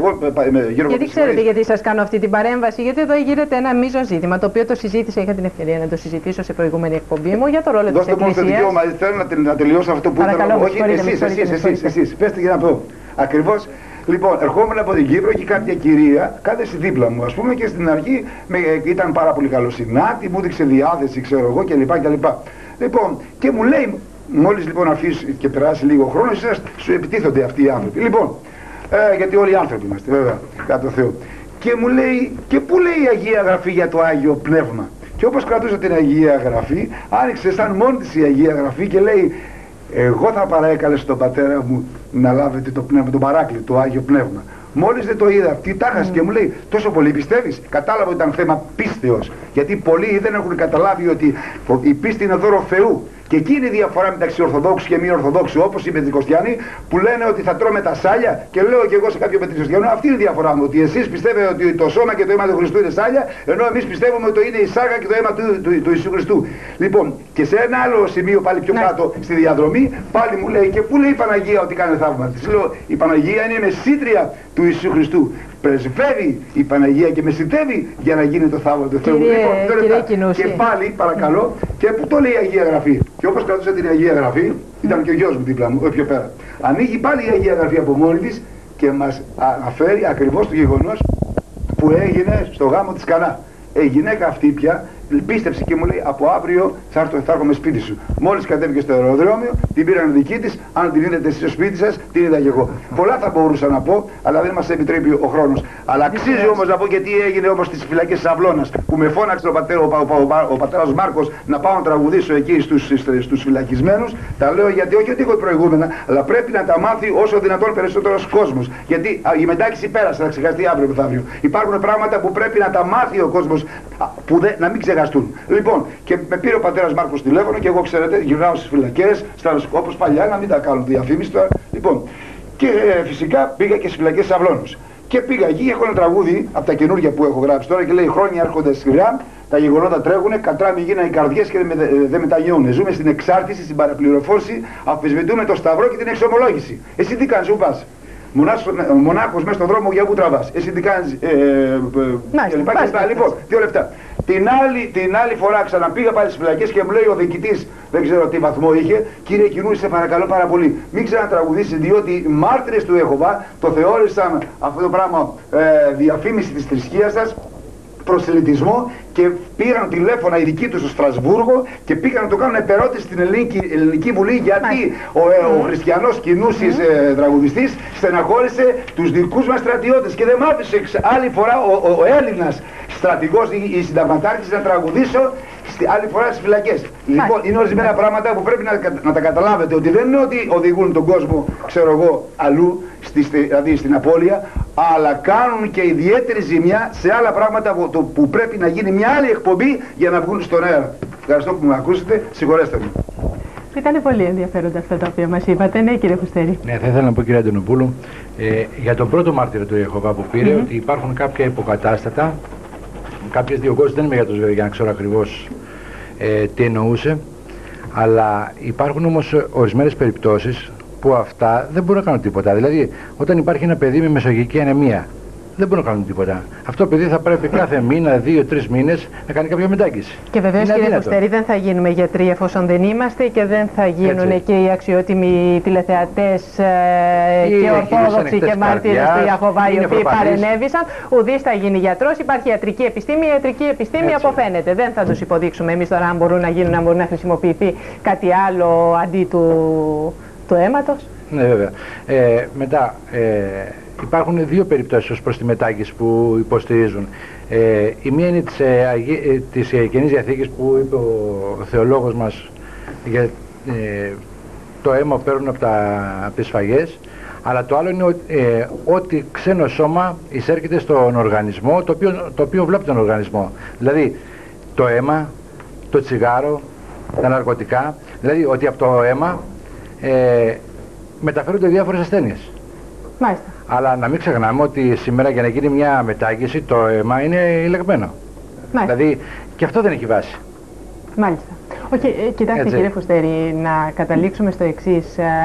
γιατί ξέρετε γιατί σας κάνω αυτή την παρέμβαση? Γιατί εδώ γίνεται ένα μείζον ζήτημα, το οποίο το συζήτησα, είχα την ευκαιρία να το συζητήσω σε προηγούμενη εκπομπή μου, για το ρόλο της Εκκλησίας. Δώστε μου το δικαίωμα, θέλω να τελειώσω αυτό που ήθελα. Όχι, εσείς, πέστε για να πω. Ακριβώς. Λοιπόν, ερχόμουν από την Κύπρο και κάποια κυρία κάθεσε δίπλα μου, ας πούμε, και στην αρχή ήταν πάρα πολύ καλοσυνάτη, μου έδειξε διάθεση, ξέρω εγώ, κλπ. Λοιπόν, και μου λέει, μόλις λοιπόν αφήσει και περάσει λίγο χρόνο, σου επιτίθονται αυτοί οι άνθρωποι. Λοιπόν, γιατί όλοι οι άνθρωποι είμαστε, βέβαια, κάτω το Θεό. Και μου λέει, και πού λέει η Αγία Γραφή για το Άγιο Πνεύμα? Και όπως κρατούσα την Αγία Γραφή, άνοιξε σαν μόνη της η Αγία Γραφή και λέει: εγώ θα παραέκαλεσα τον πατέρα μου να λάβετε το πνεύμα, το παράκλητο, το Άγιο Πνεύμα. Μόλις δεν το είδα, τι τάχασε και μου λέει: τόσο πολύ πιστεύεις? Κατάλαβα ότι ήταν θέμα πίστεως. Γιατί πολλοί δεν έχουν καταλάβει ότι η πίστη είναι δώρο Θεού. Και εκεί είναι η διαφορά μεταξύ Ορθοδόξου και μη Ορθοδόξου, όπως οι Πεντηκοστιανοί που λένε ότι θα τρώμε τα σάλια, και λέω και εγώ σε κάποιο Πεντηκοστιανό: αυτή είναι η διαφορά μου. Ότι εσείς πιστεύετε ότι το σώμα και το αίμα του Χριστού είναι σάλια, ενώ εμείς πιστεύουμε ότι είναι η σάγα και το αίμα του Ιησού Χριστού. Λοιπόν, και σε ένα άλλο σημείο πάλι πιο κάτω στη διαδρομή, πάλι μου λέει: και πού λέει η Παναγία ότι κάνει θαύματα? Της λέω: η Παναγία είναι η μεσήτρια του Ιησού Χριστού. Πρεσβεύει η Παναγία και μεσητεύει για να γίνει το θαύμα του Θεού. Λοιπόν, και πάλι παρακαλώ, και που το λέει η Αγία Γραφή. Και όπως κρατούσα την Αγία Γραφή, ήταν και ο γιος μου δίπλα μου, πιο πέρα. Ανοίγει πάλι η Αγία Γραφή από μόνη της και μας αναφέρει ακριβώς το γεγονός που έγινε στο γάμο της Κανά. Η γυναίκα αυτή πια πίστεψε και μου λέει: από αύριο θα έρχομαι σπίτι σου. Μόλις κατέβηκε στο αεροδρόμιο, την πήραν δική της. Αν την είδατε εσείς στο σπίτι σας, την είδα και εγώ. Πολλά θα μπορούσα να πω, αλλά δεν μας επιτρέπει ο χρόνος. Αλλά αξίζει όμως να πω και τι έγινε όμως στις φυλακές της Αυλώνας, που με φώναξε ο πατέρας Μάρκος να πάω να τραγουδήσω εκεί στους φυλακισμένους. Τα λέω γιατί όχι ότι έχω προηγούμενα, αλλά πρέπει να τα μάθει όσο δυνατόν περισσότερος κόσμος. Γιατί η μετάκριση πέρασε, θα ξεχαστεί αύριο μεθαύριο. Υπάρχουν πράγματα που πρέπει να τα μάθει ο κόσμος, να μην ξεχαστούν. Λοιπόν, και με πήρε ο πατέρας Μάρκος τηλέφωνο και εγώ, ξέρετε, γυρνάω στις φυλακές, όπως παλιά, να μην τα κάνω διαφήμιση τώρα. Λοιπόν, και φυσικά πήγα και στις φυλακές της Αυλώνος. Και πήγα εκεί, έχω ένα τραγούδι από τα καινούργια που έχω γράψει τώρα και λέει: χρόνια έρχονται σκληρά, τα γεγονότα τρέχουνε, κατράμι γίνανε οι καρδιές και δεν μετανιώουνε. Ζούμε στην εξάρτηση, στην παραπληροφόρηση, αμφισβητούμε το σταυρό και την εξομολόγηση. Εσύ τι κάνεις, où πας? μονάχος μέσα στον δρόμο για όπου τραβάς. Εσύ τι κάνεις, Λοιπόν, 2 λεπτά. Την άλλη φορά ξαναπήγα πάλι στις φυλακές και μου λέει ο διοικητής, δεν ξέρω τι βαθμό είχε, κύριε Κινούρη, σε παρακαλώ πάρα πολύ, μην ξανατραγουδήσεις, διότι οι μάρτυρες του Ιεχωβά το θεώρησαν αυτό το πράγμα διαφήμιση της θρησκείας σας, προσελητισμό, και πήραν τηλέφωνα οι δικοί τους στο Στρασβούργο και πήγαν να το κάνουν επερώτηση στην Ελληνική Βουλή, γιατί ο χριστιανός Κινούσης τραγουδιστής στεναχώρησε τους δικούς μας στρατιώτες και δεν μ' άφησε άλλη φορά ο Έλληνας στρατηγός ή συνταγματάρχης να τραγουδήσω άλλη φορά στις φυλακές. Λοιπόν, είναι ορισμένα πράγματα που πρέπει να τα καταλάβετε, ότι δεν είναι ότι οδηγούν τον κόσμο, ξέρω εγώ, αλλού, δηλαδή στην απώλεια, αλλά κάνουν και ιδιαίτερη ζημιά σε άλλα πράγματα που πρέπει να γίνει μια άλλη εκπομπή για να βγουν στον αέρα. Ευχαριστώ που με ακούσετε, συγχωρέστε με. Ήταν πολύ ενδιαφέροντα αυτά τα οποία μας είπατε, ναι κύριε Φουστέρη. Ναι, θα ήθελα να πω κύριε Αντωνοπούλου, για τον πρώτο μάρτυρα του Ιεχωβά που πήρε, ότι υπάρχουν κάποια υποκατάστατα, κάποιες διωγγώσεις, δεν είμαι για τους βέβαια για να ξέρω ακριβώς τι εννοούσε, αλλά υπάρχουν όμως ορισμένες περιπτώσεις που αυτά δεν μπορούν να κάνουν τίποτα. Δηλαδή, όταν υπάρχει ένα παιδί με μεσογειακή ανεμία, δεν μπορούν να κάνουν τίποτα. Αυτό το παιδί θα πρέπει κάθε μήνα, 2-3 μήνες να κάνει κάποια μετάγγιση. Και βεβαίως κύριε Φουστέρη, δεν θα γίνουμε γιατροί εφόσον δεν είμαστε και δεν θα γίνουν και οι αξιότιμοι τηλεθεατές και ορθόδοξοι και μάρτυρες του Ιεχωβά οι οποίοι παρενέβησαν. Ουδής θα γίνει γιατρός. Υπάρχει ιατρική επιστήμη. Η ιατρική επιστήμη αποφαίνεται. Δεν θα τους υποδείξουμε εμείς τώρα αν μπορούν να γίνουν, αν μπορεί να χρησιμοποιηθεί κάτι άλλο αντί του αίματος. Ναι, βέβαια. Μετά, υπάρχουν δύο περιπτώσεις ως προς τη μετάγγιση που υποστηρίζουν. Η μία είναι της Καινής Διαθήκης που είπε ο θεολόγος μας για το αίμα που παίρνουν από τις σφαγές, αλλά το άλλο είναι ότι ξένο σώμα εισέρχεται στον οργανισμό, το οποίο βλέπει τον οργανισμό. Δηλαδή το αίμα, το τσιγάρο, τα ναρκωτικά, δηλαδή ότι από το αίμα μεταφέρονται διάφορες ασθένειες. Μάλιστα. Αλλά να μην ξεχνάμε ότι σήμερα για να γίνει μια μετάγγιση το αίμα είναι ηλεγμένο. Δηλαδή και αυτό δεν έχει βάση. Μάλιστα. Όχι, κοιτάξτε κύριε Φουστέρη, να καταλήξουμε στο εξής.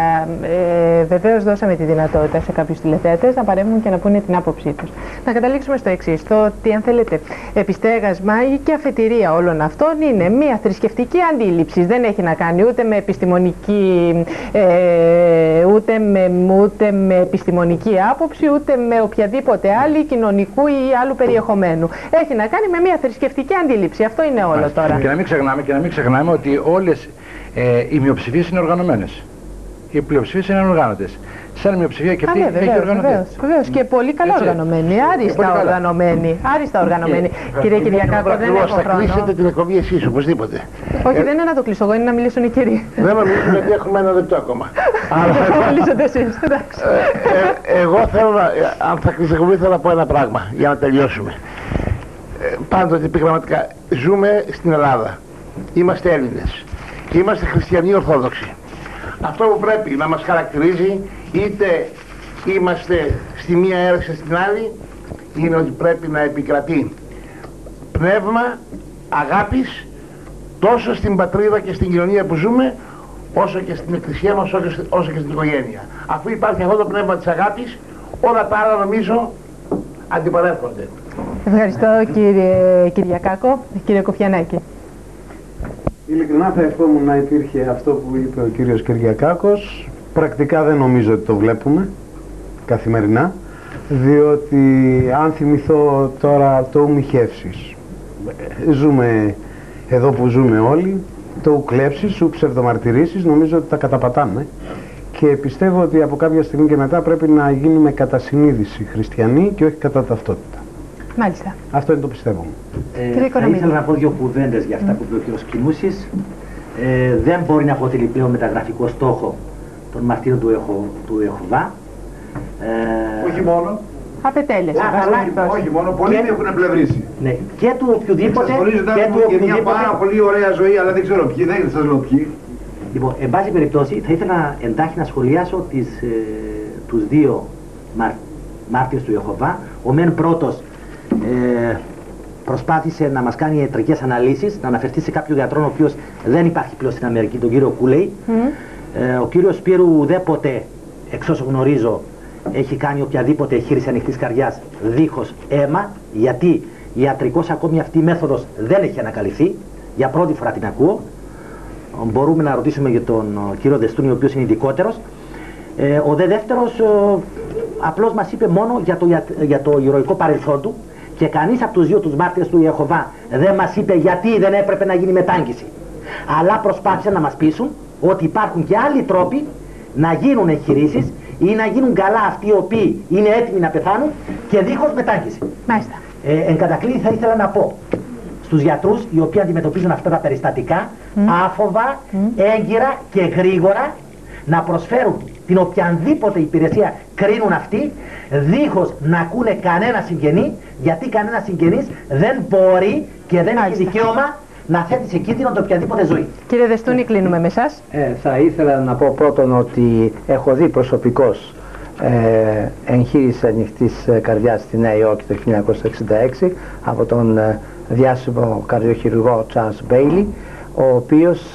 Βεβαίως δώσαμε τη δυνατότητα σε κάποιους τηλεθεατές να παρέμβουν και να πούνε την άποψή τους. Να καταλήξουμε στο εξής, το ότι αν θέλετε επιστέγασμα ή και αφετηρία όλων αυτών είναι μια θρησκευτική αντίληψη. Δεν έχει να κάνει ούτε με επιστημονική, ούτε με επιστημονική άποψη, ούτε με οποιαδήποτε άλλη κοινωνικού ή άλλου περιεχομένου. Έχει να κάνει με μια θρησκευτική αντίληψη. Αυτό είναι όλο τώρα. Και να μην ξεχνάμε ότι όλες οι μειοψηφίες είναι οργανωμένες. Οι πλειοψηφίες είναι ανοργάνωτες. Σαν μειοψηφία και αυτή έχει οργανωθεί. Βεβαίως και πολύ καλά οργανωμένοι, άριστα οργανωμένοι. Κύριε Κυριακάκο, δεν έχω χρόνο. Θα κλείσετε την εκπομπή εσείς οπωσδήποτε. Όχι, δεν είναι να το κλείσω εγώ, είναι να μιλήσουν οι κύριοι. Δεν με μιλήσουν γιατί έχουμε 1 λεπτό ακόμα. Θα μιλήσετε εσείς, εντάξει. Εγώ θέλω αν θα κλείσω εκπομπή θέλω να πω ένα πράγμα για να τελειώσουμε. Πάντοτε επιγραμματικά ζούμε στην Ελλάδα. Είμαστε Έλληνες και είμαστε χριστιανοί Ορθόδοξοι. Αυτό που πρέπει να μας χαρακτηρίζει, είτε είμαστε στη μία αίρεση στην άλλη, είναι ότι πρέπει να επικρατεί πνεύμα αγάπης τόσο στην πατρίδα και στην κοινωνία που ζούμε, όσο και στην εκκλησία μας, όσο και στην οικογένεια. Αφού υπάρχει αυτό το πνεύμα της αγάπης, όλα τα άλλα νομίζω αντιπαρέρχονται. Ευχαριστώ κύριε Κυριακάκο. Κύριε Κοφιανάκη. Ειλικρινά θα ευχόμουν να υπήρχε αυτό που είπε ο κύριος Κυριακάκος. Πρακτικά δεν νομίζω ότι το βλέπουμε καθημερινά, διότι αν θυμηθώ τώρα το ουμιχεύσεις, ζούμε εδώ που ζούμε όλοι, το ουκλέψεις, ου ψευδομαρτυρήσεις, νομίζω ότι τα καταπατάμε και πιστεύω ότι από κάποια στιγμή και μετά πρέπει να γίνουμε κατά συνείδηση χριστιανοί και όχι κατά ταυτότητα. Μάλιστα. Αυτό είναι το πιστεύω μου. Θα ήθελα να πω 2 κουβέντες για αυτά που είπε ο κ. Κινούσης. Δεν μπορεί να αποτελεί πλέον μεταγραφικό στόχο των μαρτύρων του Ιεχωβά. Όχι μόνο. Απετέλεσε. Όχι μόνο, πολλοί έχουν εμπλευρίσει. Ναι, και του οποιοδήποτε. Και μια πάρα πολύ ωραία ζωή, αλλά δεν ξέρω ποιοι, δεν σας λέω ποιοι. Λοιπόν, εν πάση περιπτώσει, θα ήθελα εντάχει να σχολιάσω τους 2 μάρτυρες του Ιεχωβά. Ο μεν πρώτος προσπάθησε να μας κάνει ιατρικές αναλύσεις, να αναφερθεί σε κάποιο γιατρό ο οποίος δεν υπάρχει πλέον στην Αμερική, τον κύριο Κούλεϊ. Ο κύριος Σπύρου ουδέποτε, εξ όσο γνωρίζω, έχει κάνει οποιαδήποτε εγχείρηση ανοιχτής καρδιάς δίχως αίμα, γιατί ιατρικώς ακόμη αυτή η μέθοδος δεν έχει ανακαλυφθεί, για πρώτη φορά την ακούω. Μπορούμε να ρωτήσουμε για τον κύριο Δεστούνη, ο οποίος είναι ειδικότερος. Ο δε δεύτερος απλώς μας είπε μόνο για το ηρωικό παρελθόν του και κανείς από τους δύο τους μάρτυρες του Ιεχωβά δεν μας είπε γιατί δεν έπρεπε να γίνει μετάγγιση. Αλλά προσπάθησαν να μας πείσουν ότι υπάρχουν και άλλοι τρόποι να γίνουν εγχειρήσεις ή να γίνουν καλά αυτοί οι οποίοι είναι έτοιμοι να πεθάνουν και δίχως μετάγγιση. Μάλιστα. Εν κατακλείδη θα ήθελα να πω στους γιατρούς οι οποίοι αντιμετωπίζουν αυτά τα περιστατικά άφοβα, έγκυρα και γρήγορα να προσφέρουν την οποιαδήποτε υπηρεσία κρίνουν αυτοί, δίχως να ακούνε κανένα συγγενή, γιατί κανένα συγγενής δεν μπορεί και δεν έχει δικαίωμα να θέτει σε κίνδυνο το οποιαδήποτε ζωή. Κύριε Δεστούνη, κλείνουμε με εσάς. Θα ήθελα να πω πρώτον ότι έχω δει προσωπικώς εγχείρηση ανοιχτής καρδιάς στη Νέα Υόρκη το 1966 από τον διάσημο καρδιοχειρουργό Charles Bailey, ο οποίος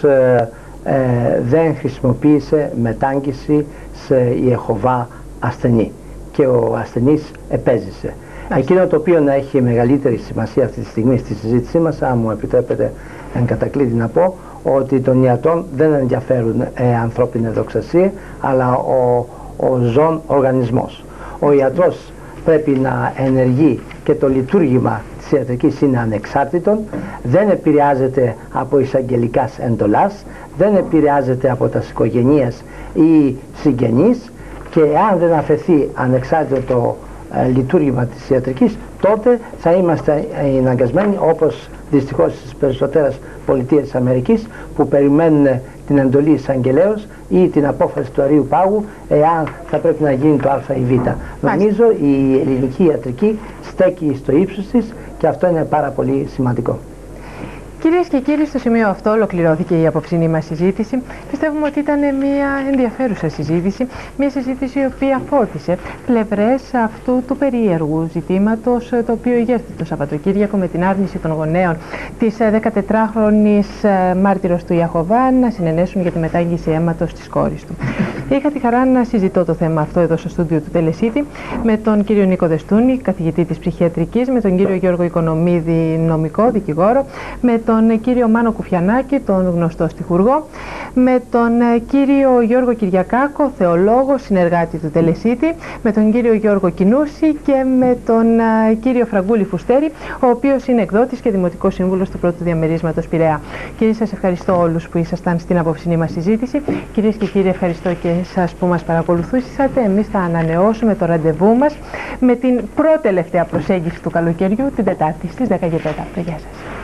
δεν χρησιμοποίησε μετάγγιση σε Ιεχωβά ασθενή και ο ασθενής επέζησε. Εκείνο το οποίο να έχει μεγαλύτερη σημασία αυτή τη στιγμή στη συζήτησή μας, αν μου επιτρέπετε εν κατακλείδη να πω, ότι των ιατρών δεν ενδιαφέρουν ανθρώπινη δοξασία, αλλά ο ζών οργανισμός. Ο ιατρός πρέπει να ενεργεί και το λειτουργήμα της ιατρικής είναι ανεξάρτητο, δεν επηρεάζεται από εισαγγελικάς εντολάς, δεν επηρεάζεται από τα οικογένειες ή συγγενείς, και αν δεν αφαιθεί ανεξάρτητο το λειτουργήμα της ιατρικής, τότε θα είμαστε αναγκασμένοι, όπως δυστυχώς στις περισσότερες πολιτείες της Αμερικής, που περιμένουν την εντολή εισαγγελέως ή την απόφαση του Αρείου Πάγου, εάν θα πρέπει να γίνει το Α ή Β. Νομίζω η ελληνική ιατρική στέκει στο ύψος της και αυτό είναι πάρα πολύ σημαντικό. Κυρίες και κύριοι, στο σημείο αυτό ολοκληρώθηκε η απόψινή μας συζήτηση. Πιστεύουμε ότι ήταν μια ενδιαφέρουσα συζήτηση, μια συζήτηση η οποία φώτισε πλευρές αυτού του περίεργου ζητήματος, το οποίο ηγέρθη το Σαββατοκύριακο με την άρνηση των γονέων της 14χρονης μάρτυρος του Ιεχωβά να συνενέσουν για τη μετάγγιση αίματος της κόρης του. Είχα τη χαρά να συζητώ το θέμα αυτό εδώ στο στούντιο του Τελεσίτη με τον κύριο Νίκο Δεστούνη, καθηγητή της ψυχιατρικής, με τον κύριο Γιώργο Οικονομίδη, νομικό δικηγόρο, με τον κύριο Μάνο Κουφιανάκη, τον γνωστό στιχουργό, με τον κύριο Γιώργο Κυριακάκο, θεολόγο, συνεργάτη του Τελεσίτη, με τον κύριο Γιώργο Κινούση και με τον κύριο Φραγκούλη Φουστέρη, ο οποίος είναι εκδότης και δημοτικός σύμβουλος του πρώτου διαμερίσματος Πειραιά. Κύριοι, σας ευχαριστώ όλους που ήσασταν στην απόψινή μας συζήτηση. Κυρίες και κύριοι, ευχαριστώ και εσάς που μας παρακολουθήσατε. Εμείς θα ανανεώσουμε το ραντεβού μας με την πρώτη τελευταία προσέγγιση του καλοκαιριού, την Τετάρτη στις 10 και 4. Γεια σας.